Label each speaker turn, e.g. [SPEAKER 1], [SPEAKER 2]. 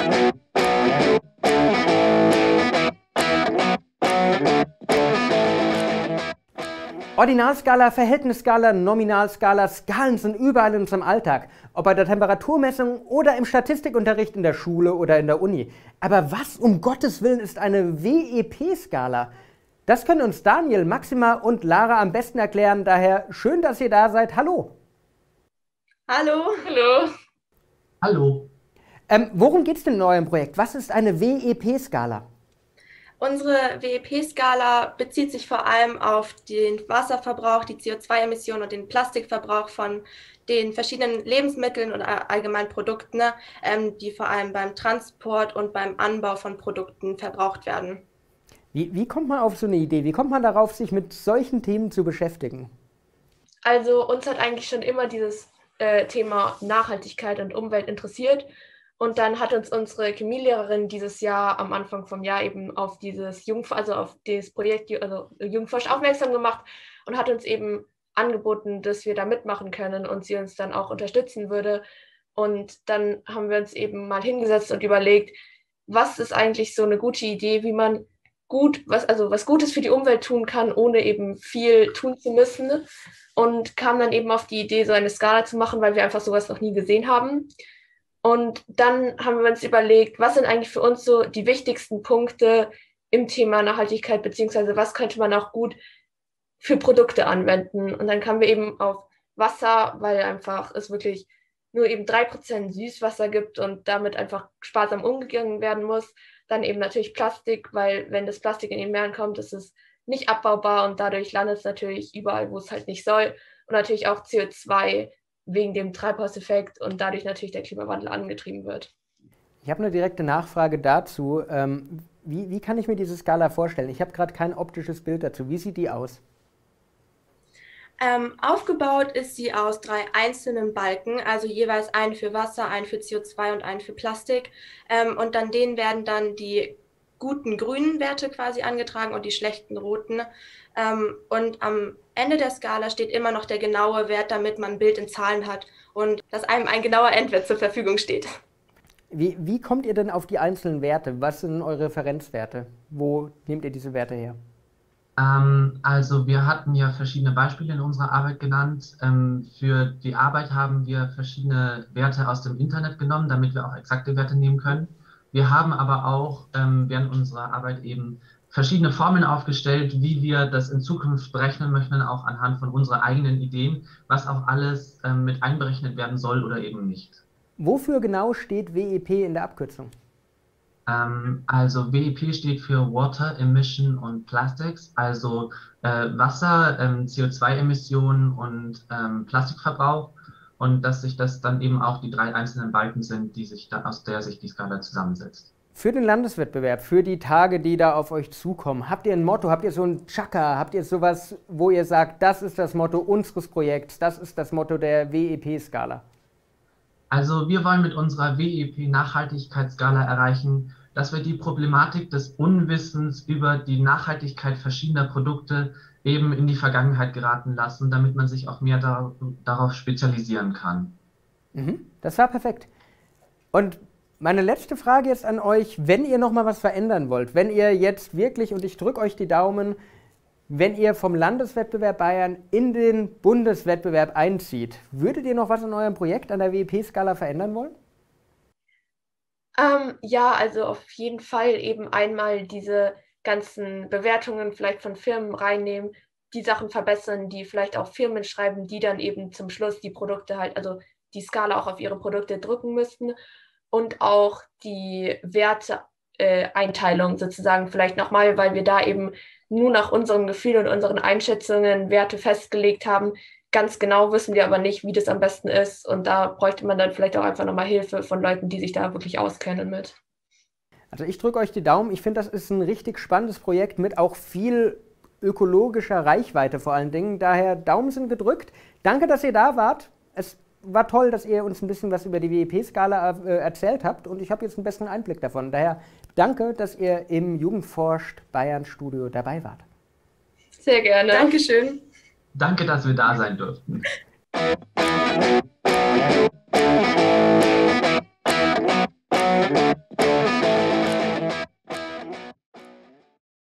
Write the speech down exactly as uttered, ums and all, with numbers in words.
[SPEAKER 1] Ordinalskala, Verhältnisskala, Nominalskala, Skalen sind überall in unserem Alltag. Ob bei der Temperaturmessung oder im Statistikunterricht in der Schule oder in der Uni. Aber was um Gottes Willen ist eine W E P-Skala? Das können uns Daniel, Maxima und Lara am besten erklären. Daher schön, dass ihr da seid. Hallo.
[SPEAKER 2] Hallo. Hallo.
[SPEAKER 3] Hallo.
[SPEAKER 1] Ähm, worum geht es denn in eurem Projekt? Was ist eine W E P-Skala?
[SPEAKER 2] Unsere W E P-Skala bezieht sich vor allem auf den Wasserverbrauch, die C O zwei Emissionen und den Plastikverbrauch von den verschiedenen Lebensmitteln und allgemeinen Produkten, ähm, die vor allem beim Transport und beim Anbau von Produkten verbraucht werden.
[SPEAKER 1] Wie, wie kommt man auf so eine Idee? Wie kommt man darauf, sich mit solchen Themen zu beschäftigen?
[SPEAKER 4] Also uns hat eigentlich schon immer dieses äh, Thema Nachhaltigkeit und Umwelt interessiert. Und dann hat uns unsere Chemielehrerin dieses Jahr am Anfang vom Jahr eben auf dieses Jungf also auf dieses Projekt, also Jungforsch aufmerksam gemacht und hat uns eben angeboten, dass wir da mitmachen können und sie uns dann auch unterstützen würde. Und dann haben wir uns eben mal hingesetzt und überlegt, was ist eigentlich so eine gute Idee, wie man gut, was, also was Gutes für die Umwelt tun kann, ohne eben viel tun zu müssen. Und kam dann eben auf die Idee, so eine Skala zu machen, weil wir einfach sowas noch nie gesehen haben. Und dann haben wir uns überlegt, was sind eigentlich für uns so die wichtigsten Punkte im Thema Nachhaltigkeit, beziehungsweise was könnte man auch gut für Produkte anwenden. Und dann kamen wir eben auf Wasser, weil einfach es wirklich nur eben drei Prozent Süßwasser gibt und damit einfach sparsam umgegangen werden muss. Dann eben natürlich Plastik, weil wenn das Plastik in den Meeren kommt, ist es nicht abbaubar und dadurch landet es natürlich überall, wo es halt nicht soll. Und natürlich auch C O zwei wegen dem Treibhauseffekt und dadurch natürlich der Klimawandel angetrieben wird.
[SPEAKER 1] Ich habe eine direkte Nachfrage dazu. Ähm, wie, wie kann ich mir diese Skala vorstellen? Ich habe gerade kein optisches Bild dazu. Wie sieht die aus?
[SPEAKER 2] Ähm, aufgebaut ist sie aus drei einzelnen Balken, also jeweils einen für Wasser, einen für C O zwei und einen für Plastik. Ähm, und an denen werden dann die guten grünen Werte quasi angetragen und die schlechten roten. Ähm, und am Ende der Skala steht immer noch der genaue Wert, damit man ein Bild in Zahlen hat und dass einem ein genauer Endwert zur Verfügung steht.
[SPEAKER 1] Wie, wie kommt ihr denn auf die einzelnen Werte? Was sind eure Referenzwerte? Wo nehmt ihr diese Werte her?
[SPEAKER 3] Ähm, also wir hatten ja verschiedene Beispiele in unserer Arbeit genannt. Ähm, für die Arbeit haben wir verschiedene Werte aus dem Internet genommen, damit wir auch exakte Werte nehmen können. Wir haben aber auch ähm, während unserer Arbeit eben verschiedene Formeln aufgestellt, wie wir das in Zukunft berechnen möchten, auch anhand von unseren eigenen Ideen, was auch alles ähm, mit einberechnet werden soll oder eben nicht.
[SPEAKER 1] Wofür genau steht W E P in der Abkürzung?
[SPEAKER 3] Ähm, also W E P steht für Water, Emission und Plastics, also äh, Wasser, ähm, C O zwei Emissionen und ähm, Plastikverbrauch. Und dass sich das dann eben auch die drei einzelnen Balken sind, die sich da, aus der sich die Skala zusammensetzt.
[SPEAKER 1] Für den Landeswettbewerb, für die Tage, die da auf euch zukommen, habt ihr ein Motto, habt ihr so ein Chaka, habt ihr sowas, wo ihr sagt, das ist das Motto unseres Projekts, das ist das Motto der W E P-Skala?
[SPEAKER 3] Also wir wollen mit unserer W E P-Nachhaltigkeitsskala erreichen, dass wir die Problematik des Unwissens über die Nachhaltigkeit verschiedener Produkte eben in die Vergangenheit geraten lassen, damit man sich auch mehr dar darauf spezialisieren kann.
[SPEAKER 1] Mhm, das war perfekt. Und meine letzte Frage jetzt an euch, wenn ihr noch mal was verändern wollt, wenn ihr jetzt wirklich, und ich drücke euch die Daumen, wenn ihr vom Landeswettbewerb Bayern in den Bundeswettbewerb einzieht, würdet ihr noch was an eurem Projekt, an der W E P-Skala verändern wollen?
[SPEAKER 4] Ähm, ja, also auf jeden Fall eben einmal diese ganzen Bewertungen vielleicht von Firmen reinnehmen, die Sachen verbessern, die vielleicht auch Firmen schreiben, die dann eben zum Schluss die Produkte halt, also die Skala auch auf ihre Produkte drücken müssten und auch die Werteeinteilung äh, sozusagen vielleicht nochmal, weil wir da eben nur nach unserem Gefühl und unseren Einschätzungen Werte festgelegt haben. Ganz genau wissen wir aber nicht, wie das am besten ist. Und da bräuchte man dann vielleicht auch einfach nochmal Hilfe von Leuten, die sich da wirklich auskennen mit.
[SPEAKER 1] Also ich drücke euch die Daumen. Ich finde, das ist ein richtig spannendes Projekt mit auch viel ökologischer Reichweite vor allen Dingen. Daher Daumen sind gedrückt. Danke, dass ihr da wart. Es war toll, dass ihr uns ein bisschen was über die W E P-Skala äh, erzählt habt. Und ich habe jetzt einen besseren Einblick davon. Daher danke, dass ihr im Jugendforscht Bayern Studio dabei wart.
[SPEAKER 2] Sehr gerne. Dankeschön.
[SPEAKER 3] Danke, dass wir da sein durften.